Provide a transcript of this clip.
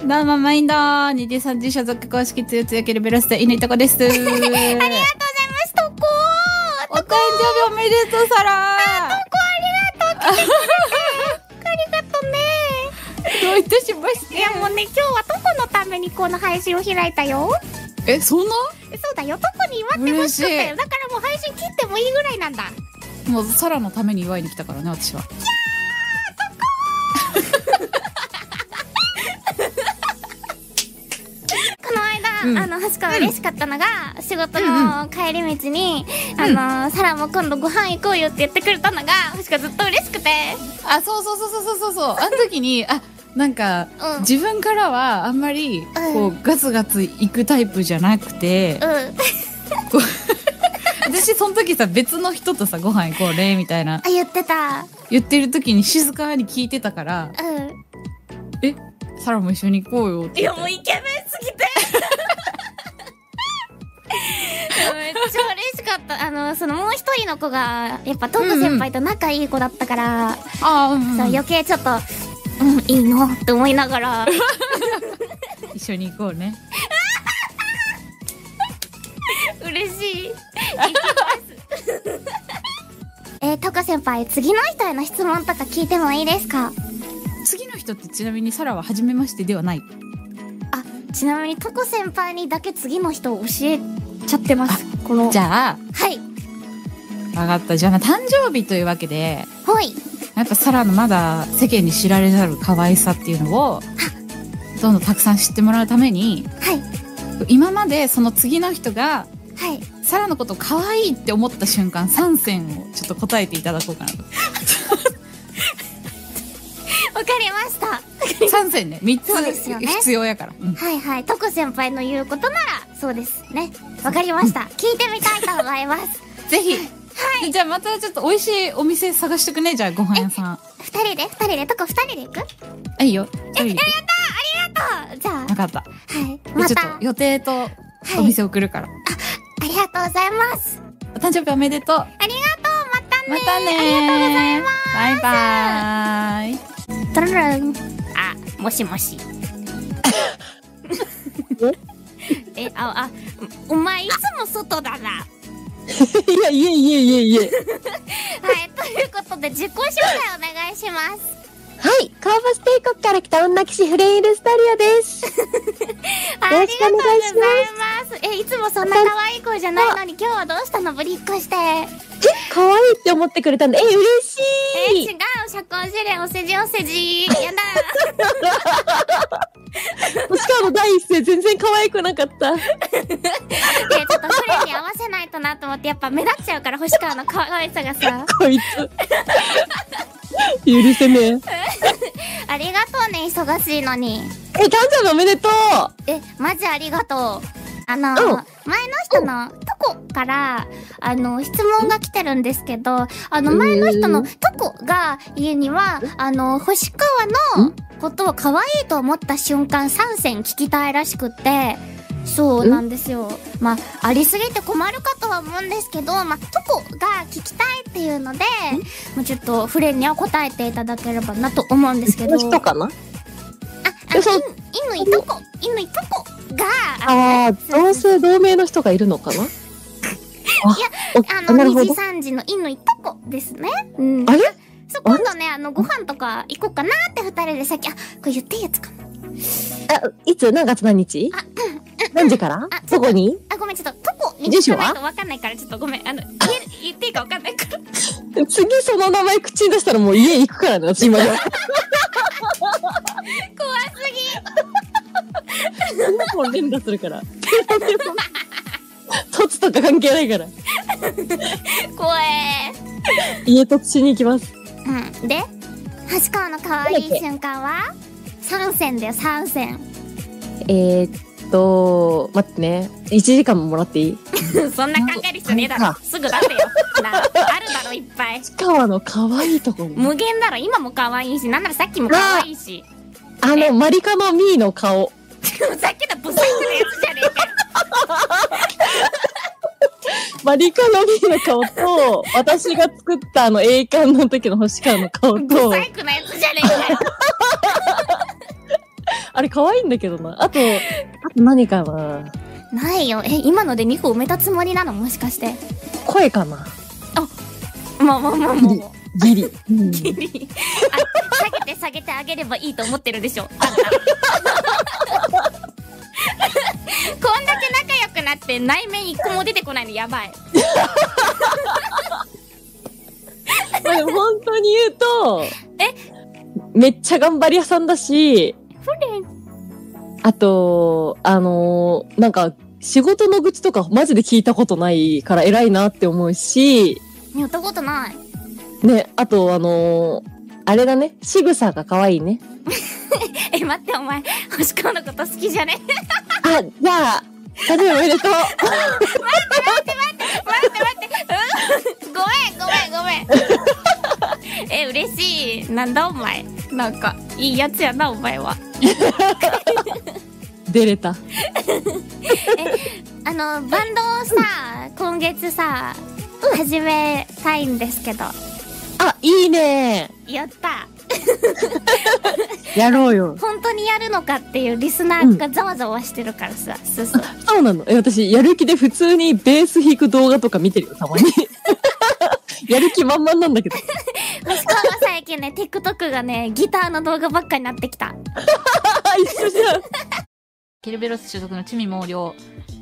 どうも、マインド23時所属公式つよつよケルベロスタ、犬いとこです。ありがとうございます、 とこお誕生日おめでとう、サラとこありがとう。ありがとね。 どういたしまして。 いやもうね、今日はトコのためにこの配信を開いたよ。 え、そんな？ そうだよ、トコに祝ってほしかったよ。だからもう配信切ってもいいぐらいなんだ。 もうサラのために祝いに来たからね、私は。いやー、トコこの間、はしか嬉しかったのが、仕事の帰り道に、サラも今度ご飯行こうよって言ってくれたのが、はしかずっと嬉しくて。 あ、そう。あの時に、なんか、自分からはあんまり、こう、ガツガツ行くタイプじゃなくて、こう私、その時さ、別の人とさ、ご飯行こうね、みたいな。 言ってた。 言ってる時に静かに聞いてたから、え、サラも一緒に行こうよって。 いや、もうイケメンすぎて。めっちゃ嬉しかった。そのもう一人の子が、やっぱトコ先輩と仲いい子だったから、余計ちょっと、いいのって思いながら。 一緒に行こうね。 嬉しい。行きます。トコ先輩、次の人への質問とか聞いてもいいですか？ 次の人ってちなみにサラは初めましてではない？ ちなみにトコ先輩にだけ次の人を教えちゃってます。 じゃあ、 はい。 わかった。じゃあ、誕生日というわけで、 はい。 やっぱサラのまだ世間に知られざる可愛さっていうのを、どんどんたくさん知ってもらうために、 はい。 今までその次の人が、 はい。 サラのことを可愛いって思った瞬間、3選をちょっと答えていただこうかなと。 わかりました。 3選ね。3つ必要やから。 はいはい。トコ先輩の言うことなら、そうですね。わかりました。聞いてみたいと思います。 ぜひ。はい。じゃあまたちょっと美味しいお店探してくね。じゃあご飯屋さん。 2人でトコ2人で行く？ いいよ。 やったー、ありがとう。じゃあ。 わかった。 はい。また。 ちょっと予定とお店送るから。 ありがとうございます。 お誕生日おめでとう。 ありがとう。またね。 またね。 ありがとうございます。 バイバーイ。 トルルン。もしもし。お前いつも外だな。 いや、いえ。 はい、ということで自己紹介お願いします。 はい、カーバス帝国から来た女騎士フレイルスタリアです。 ありがとうございます。いつもそんな可愛い子じゃないのに今日はどうしたの？ぶりっこして。 可愛いって思ってくれたんで、嬉しい。 違う、社交辞令お世辞。やだ。 星川の第一声全然可愛くなかった。 ちょっとフレに合わせないとなと思ってやっぱ目立っちゃうから星川の可愛さがさ。 こいつ。許せねえ。 ありがとうね、忙しいのに。 誕生日おめでとう。 マジありがとう。前の人のトコから、質問が来てるんですけど、前の人のトコが言うには、星川のことを可愛いと思った瞬間3選聞きたいらしくって、そうなんですよ。ありすぎて困るかとは思うんですけど、トコが聞きたいっていうので、もうちょっとフレンには答えていただければなと思うんですけど。 人かな？ 乾とこが、 同姓同名の人がいるのかな？ いや、2時3時の乾とこですね。 あれ？ そう、今度ね、ご飯とか行こうかなって2人でさっき、これ言っていいやつかな。 いつ？何月何日？何時から？どこに？ ごめん、ちょっと、トコに聞かないと分かんないから、ちょっとごめん。言っていいか分かんないから。 次その名前口に出したらもう家行くからね、私今じゃ。 怖すぎ。 そんなもん連打するから。凸とか関係ないから。 怖家凸しに行きます。 で、橋川の可愛い瞬間は3選だよ、3選。 待ってね。1時間ももらっていい？ そんな考える必要ねえだろ。すぐ出せよ。あるだろ、いっぱい。 星川の可愛いところ。 無限だろ、今も可愛いし、なんならさっきも可愛いし。 マリカのミーの顔。 さっきのブサイクのやつじゃねえか。 マリカのミーの顔と、私が作った栄冠の時の星川の顔と。 ブサイクのやつじゃねえかよ。 あれ可愛いんだけどな。あと何かな。 ないよ。今ので2個埋めたつもりなのもしかして。 声かな。 もう。 ギリ。 ギリ。下げてあげればいいと思ってるでしょ。あんたこんだけ仲良くなって内面一個も出てこないのやばい。 まあでも本当に言うと、めっちゃ頑張り屋さんだし、あと、なんか、仕事の愚痴とかマジで聞いたことないから偉いなって思うし、 やったことない。 ね、あとあれだね、仕草が可愛いね。 待って、お前、星川のこと好きじゃね？ あ、じゃあ、誕生日おめでとう。 待って。ごめん。嬉しい。なんだお前。なんか、いいやつやな、お前は。 出れた。 バンドをさ、今月さ、始めたいんですけど。 あ、いいね。 やった。 やろうよ。 本当にやるのかっていうリスナーがざわざわしてるからさ。 そうなの。私、やる気で普通にベース弾く動画とか見てるよ、たまに。やる気満々なんだけど。 星川は最近ね、TikTok がね、ギターの動画ばっかになってきた。 一緒じゃん。 ケルベロス所属のチミ毛量。